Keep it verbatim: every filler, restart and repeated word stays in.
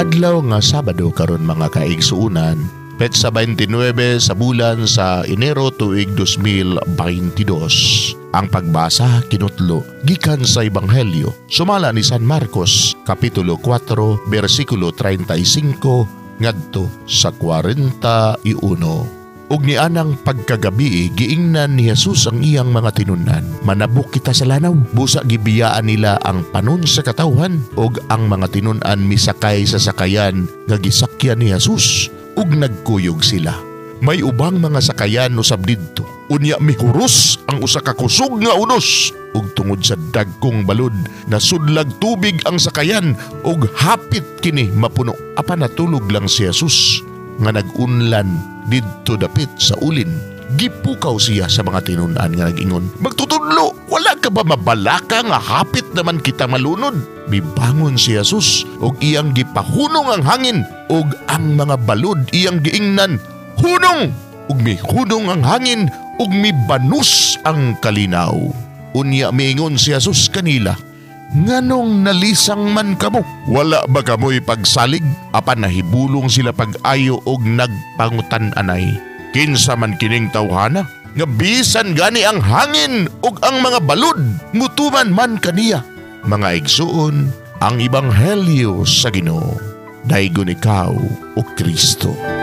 Adlaw nga Sabado karon mga kaigsuunan, petsa twenty-nine sa bulan sa Enero tuig two thousand twenty-two. Ang pagbasa kinutlo gikan sa Ebanghelyo sumala ni San Marcos kapitulo four bersikulo thirty-five ngadto sa forty-one. Ug ni anang pagkagabi giingnan ni Jesus ang iyang mga tinunan. Manabok kita sa lanaw. Busa gibiyaan nila ang panon sa katawhan ug ang mga tinunan misakay sa sakayan nga gisakyan ni Jesus ug nagkuyog sila. May ubang mga sakayan usab didto. Unya mihuros ang usa ka kusog nga unos ug tungod sa dagkong balod nasudlag tubig ang sakayan ug hapit kini mapuno. Apan natulog lang si Jesus nga nagunlan didto dapit sa ulin. Gipukaw siya sa mga tinunan nga nag-ingon, "Magtutudlo, wala ka ba mabalaka nga hapit naman kita malunod?" Mibangon si Jesus ug iyang gipahunong ang hangin ug ang mga balod iyang giingnan, "Hunong!" Ug mihunong ang hangin ug mibanus ang kalinaw. Unya miingon si Jesus kanila, "Nganong nalisang man kamo? Wala ba kamoy pagsalig?" Apan nahibulong sila pag-ayo og nagpangutan-anay, "Kinsa man kining tawhana? Nga bisan gani ang hangin ug ang mga balod mutuman man kaniya." Mga igsuon, ang Ebanghelyo sa Ginoo. Daygon ikaw, O Kristo.